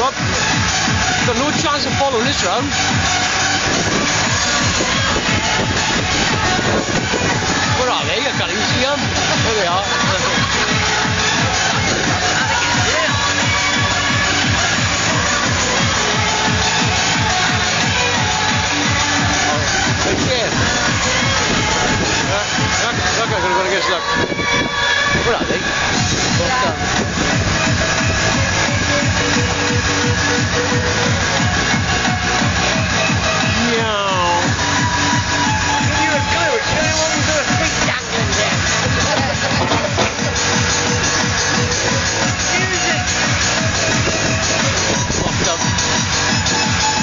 up. Got no chance of following this round. Where are they? I can't even see them. There they are.